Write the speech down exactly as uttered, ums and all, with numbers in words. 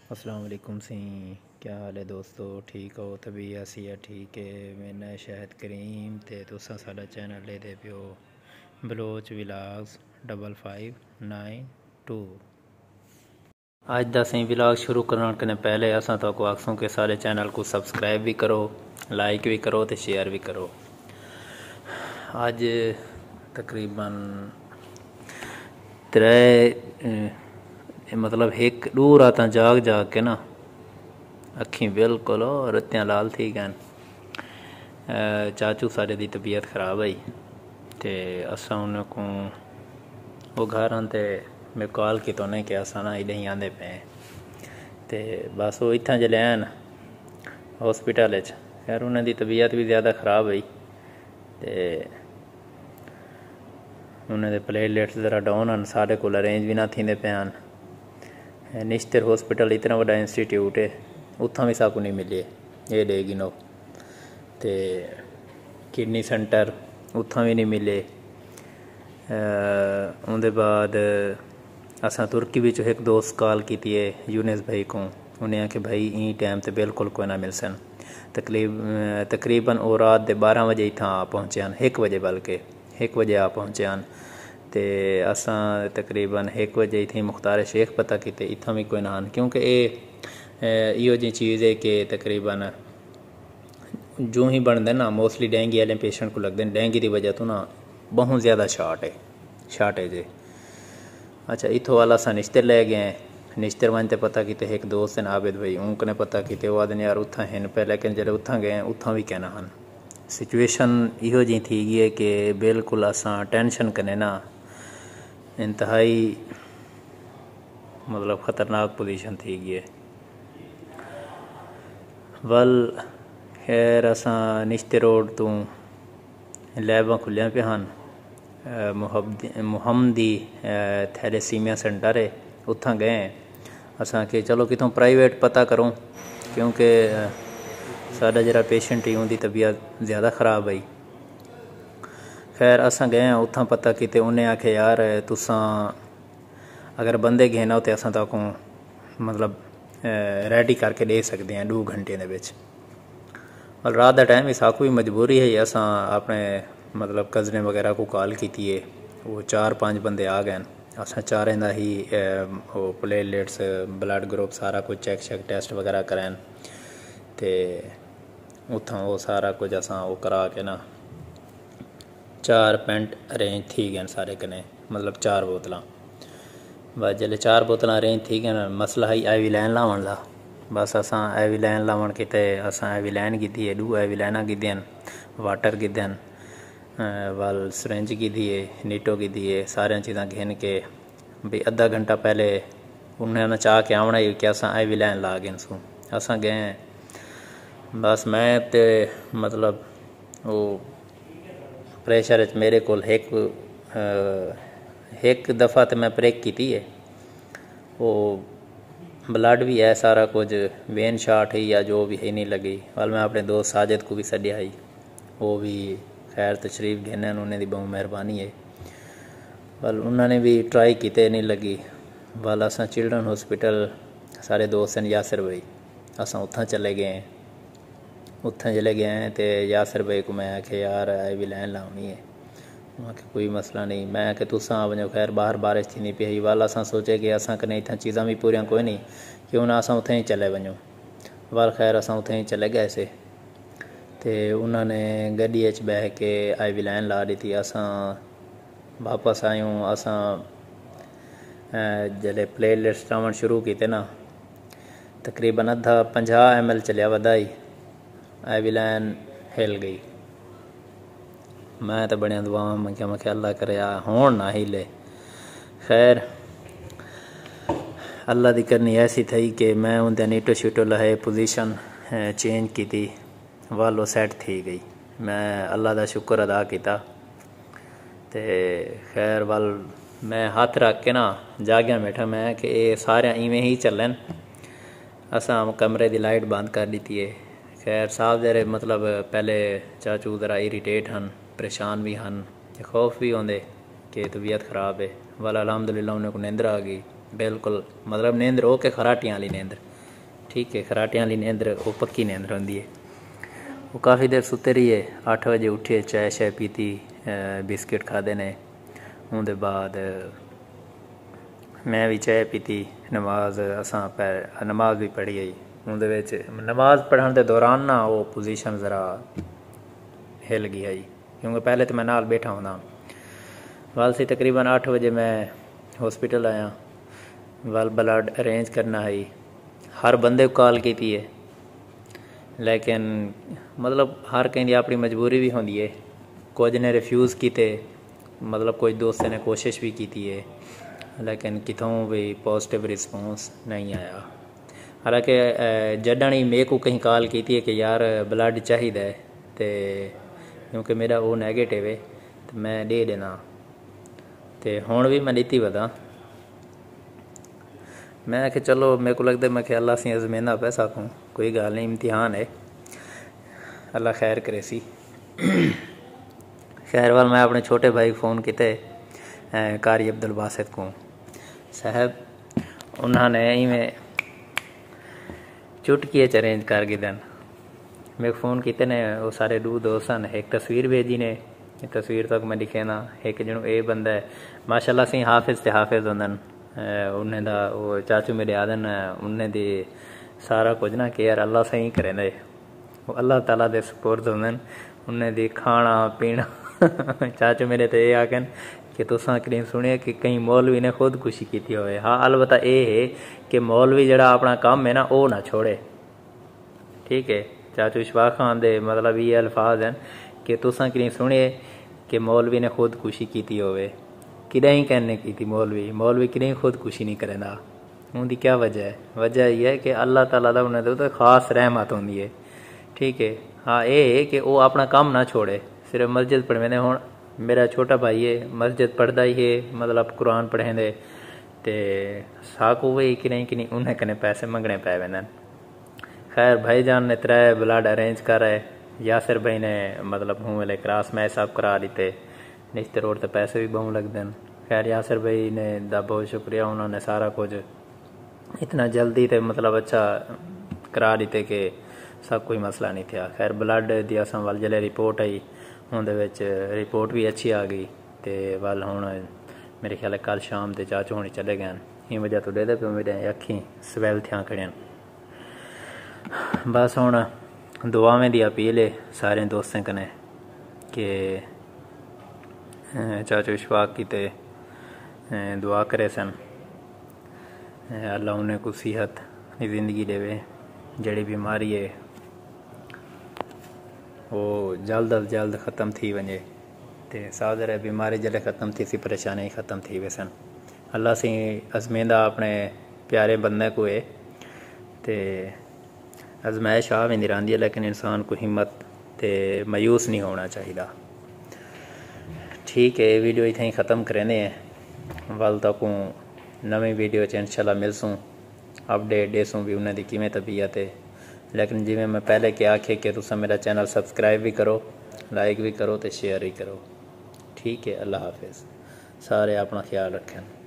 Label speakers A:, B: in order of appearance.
A: अस्सलाम वालेकुम सी क्या हाल है दोस्तों, ठीक हो? तभी असिया ठीक है। मैं शाहिद करीम ते तुसा साडा चैनल ले दे पियो Baloch vlogs double five nine two. अज दा सी विलाग शुरू करने कने पहले असां तो को आखसूं के सारे चैनल को सब्सक्राइब भी करो, लाइक भी करो तो शेयर भी करो। अज तकरीबन त्रै मतलब एक दो रात जाग जाग के ना अखी बिल्कुल रत्तियां लाल थी गए। चाचू सारे दी तबीयत खराब आई तो असा उनको वो घर आते मैं कॉल की तो नहीं कि असा ना इधे ही आते पे तो बस वो इतना जल्द आन हॉस्पिटल खैर उन्होंने तबीयत भी ज़्यादा खराब हुई तो उन्होंने प्लेटलेट्स ज़रा डाउन हैं, सारे को अरेंज भी ना थी पे हैं। निश्तर हॉस्पिटल इतना बड़ा इंस्टीट्यूट है, उत्थां भी साकू नहीं मिले ये दे गिनो ते किडनी सेंटर उत्थां भी नहीं मिले। उनके बाद असा तुर्की भी एक दोस्त कॉल की है यूनिस भाई को, उन्हें आखे भाई ई टाइम तो बिल्कुल कोई ना मिल सन। तकरीब तकरीबन वो रात के बारह बजे इतना आ पहुँचे हैं, एक बजे बल्कि एक बजे आ पहुँचे हैं तो असा तकरीबन एक बजे इतनी मुख्तार शेख पता किते इतना भी कोई ना, क्योंकि ये इो जी चीज़ है कि तकरीबन जो ही बनते ना मोस्टली डेंगी वाले पेशेंट को लगते हैं। डेंगी की वजह तो ना बहुत ज़्यादा शार्ट है शार्टेज है। अच्छा इतों वाला असा निश्तर ले गए, निश्तर वन तो पता किते एक दोस्त हैं आबिद भाई, उनकने पता किते वो आदि यार उत्था हैं पे, लेकिन जब उत्था गए उत्था भी कहना हैं सिचुएशन इो जी थी गई है कि बिल्कुल असा टेंशन कने ना इंतहाई मतलब ख़तरनाक पोजीशन थी गई है। वल खैर असा निश्ते रोड तो लैबां खुलियां पे हैं, मुहम्मदी थैलेसीमिया सेंटर है उत्थां गए असा कि चलो कितों प्राइवेट पता करूँ, क्योंकि साडा जरा पेशेंट ही उनकी तबीयत ज़्यादा ख़राब आई। खैर असा गए उत्थां पता किते, उन्हें आखे यार तुसा अगर बंदे गए ना तो असा तक मतलब रेडी करके दे सकते हैं दो घंटे के विच। और रात का टाइम ही साकू भी मजबूरी है, असा अपने मतलब कज़ने वगैरह को कॉल की है, वो चार पांच बंदे आ गए। असा चारें का ही वो प्लेटलेट्स ब्लड ग्रुप सारा कुछ चेक शेक टेस्ट वगैरह करान तो उत्थां वो सारा कुछ असा वो करा के ना चार पेंट अरेंज थी गए सारे कने, मतलब चार बोतल बस जल्द चार बोतल अरेंज थी गए। मसला ही एवी लैन लावन ला, बस असा एवी लैन लावन किते असा एवी लैन की है, दो एवी लैना की वाटर की वाल सरेंज की है, नीटो की है, सारिया चीज़ा घेन के भाई अद्धा घंटा पहले उन्हें चाह के आवना ही कि असा एवी लैन ला गए सू। असा गए बस मैं ते मतलब वो प्रेशर मेरे को एक एक दफ़ा तो मैं प्रेक की है, वो ब्लड भी है सारा कुछ वेन शार्ट है या जो भी है नहीं लगी। वाल मैं अपने दोस्त साजिद को भी सदिया ही, वो भी खैर तशरीफ घेने उन्हें बहुत मेहरबानी है। वाल उन्होंने भी ट्राई किते नहीं लगी। वाल असा चिल्ड्रन हॉस्पिटल सारे दोस्त हैं यासिर भाई, असा उत्थां चले गए उत्थां चले गए तो यासिर भाई को मैं आखे यार आई भी लैन लानी है, वहाँ के कोई मसला नहीं। मैं आखे तुसा आ वजो, खैर बाहर बारिश थी नहीं पी वाल असा सोचे कि असा कने इतना चीज़ा भी पूरियां कोई नहीं क्यों ना असा उत्थे ही चले वजो। वाल खैर असा उत्थे ही चले गए से तो उन्होंने गड्डी बह के आई भी लैन ला दी थी। असा वापस आयूँ असा जल्द प्लेटलेट्स टावन शुरू किते ना तकरीबन अद्धा पंजाह एम एल चलिया वधाई आई भी लैन हिल गई। मैं तो बड़िया दुआवां मंगिया, मैं अल्लाह करे होण ना हिले। खैर अल्लाह की करनी ऐसी थी कि मैं उनके नीटो शीटो लहे पोजीशन चेंज की थी, वाल वो सैट थी गई। मैं अल्लाह का शुक्र अदा किया तो खैर वाल मैं हाथ रख के ना जाग्या बैठा मैं कि ये सारे इवें ही चलन। असा कमरे की लाइट बंद कर दी है। खैर साहब जरे मतलब पहले चाचू ज़रा इरीटेट हैं, परेशान भी हैं, खौफ भी आते कि तबीयत ख़राब है। वाला अलहमदुलिल्लाह उन्हें को नींदर आ गई बिल्कुल, मतलब नींदर हो के खराटियाँ वाली नींदर। ठीक है। खराटियां वाली नींदर वो पक्की नींदर होंदी है। वो काफ़ी देर सुते रहिए, अठ बजे उठे, चाय शाय पीती, बिस्किट खादे ने। उनके बाद मैं भी चाय पीती, नमाज असां पै नमाज भी पढ़ी आई। उनके नमाज पढ़ने के दौरान ना वो पोजीशन ज़रा हिल गई आई, क्योंकि पहले तो मैं नाल बैठा होना। वाल सी तकरीबन अठ बजे मैं हॉस्पिटल आया। वाल ब्लड अरेंज करना है, हर बंदे को कॉल की है, लेकिन मतलब हर कहीं अपनी मजबूरी भी होंदी है। कुछ ने रिफ्यूज़ किए, मतलब कुछ दोस्तों ने कोशिश भी की है, लेकिन कितों भी पॉजिटिव रिस्पॉन्स नहीं आया। हालांकि जडन ही मेरे को कहीं कॉल की है कि यार ब्लड चाहिए, तो क्योंकि मेरा वो नैगेटिव है तो मैं दे देना, तो हुण भी मैं दी वधा। मैं आखे चलो, मेरे को लगता है मैं अल्लाह से अजमेंदा पैसा को कोई गल नहीं, इम्तिहान है, अल्लाह खैर करे सी। खैर वाल मैं अपने छोटे भाई फ़ोन किते, कारी अब्दुल बासित को साहब, उन्होंने इवें चुटकी च अरेंज कर गिदन। मेरे फ़ोन किते ने, वो सारे दू दोस्त हैं, एक तस्वीर भेजी ने, तस्वीर तक मैं दिखे ना, एक जनो ये बंदा है माशाल्लाह से हाफिज़ ते हाफिज़ होंदन। उन्हें दा वो चाचू मेरे आदन, उन्हें दी सारा कुछ ना कि यार अल्लाह सही करें दे, वो अल्लाह ताला दे सुपुर्द होंदन। उन्हें दी खाना पीना चाचू मेरे तो ये आखन कि तुसा कहीं सुने कि कहीं मौलवी ने खुदकुशी की होवे। हाँ, अलबत्ता ये है कि मौलवी जड़ा अपना काम है ना वो ना छोड़े, ठीक है। चाचू इशफाक खान दे मतलब ये अल्फाज हैं कि तुसा कहीं सुने कि मौलवी ने खुदकुशी की होवे, किदें कहने की थी मौलवी मौलवी किदें खुदकुशी नहीं करेंदा। उनकी क्या वजह है? वजह यह है कि अल्लाह ताला दा उन्हें तो खास रहमत होंदी है, ठीक है। हाँ, ये है कि वो अपना काम ना छोड़े, सिर्फ मस्जिद पढ़वेंदे। हुण मेरा छोटा भाई है, मस्जिद पढ़दा ही है, मतलब कुरान पढ़ेंदे, ते साकू वही किनें किनें उन्हें कने पैसे मंगने पै वेंदन। खैर भाईजान ने त्रै ब्लड अरेंज कराए, यासिर भाई ने मतलब हूँ वाले क्रास मैच सब करा दिते, निश्ते रोड तो पैसे भी बहुत लगते हैं। खैर यासिर भाई ने दा बहुत शुक्रिया, उन्होंने सारा कुछ इतना जल्दी तो मतलब अच्छा करा दिते कि सब कोई मसला नहीं था। खैर ब्लड दी असां वाल जल्ले रिपोर्ट आई, उनके रिपोर्ट भी अच्छी आ गई, तो वाल हूँ मेरे ख्याल कल शाम के चाचू होने चले गए। इन वजह तो दे पे मेरे अखी सवैल थियां खड़ियां। बस हूँ दुआवें दी अपील है सारे दोस्तों कने कि चाचू इशफाक की ते दुआ करे सन, अल्लाह उन्हें को सेहत ज़िंदगी देवे, जड़ी बीमारी है वो जल्द अज जल्द ख़त्म थी वने, तो सादर है बीमारी जल्द ख़त्म थी सी परेशानी ख़त्म थी वे सन। अल्लाह से अजमेंदा अपने प्यारे बंदे को है, तो आजमाइश आ वेंदी रहंदी है, लेकिन इंसान को हिम्मत ते मायूस नहीं होना चाहिए। ठीक है, वीडियो इतना ही ख़त्म करेंगे हैं। वल तक नवी वीडियो च इंशाल्लाह मिलसूँ, अपडेट देसूँ भी उन्हें दी किवें तबीयत है। लेकिन जिमें मैं पहले क्या आखे कि तुसा मेरा चैनल सब्सक्राइब भी करो, लाइक भी करो, तो शेयर भी करो। ठीक है, अल्लाह हाफिज़। सारे अपना ख्याल रखें।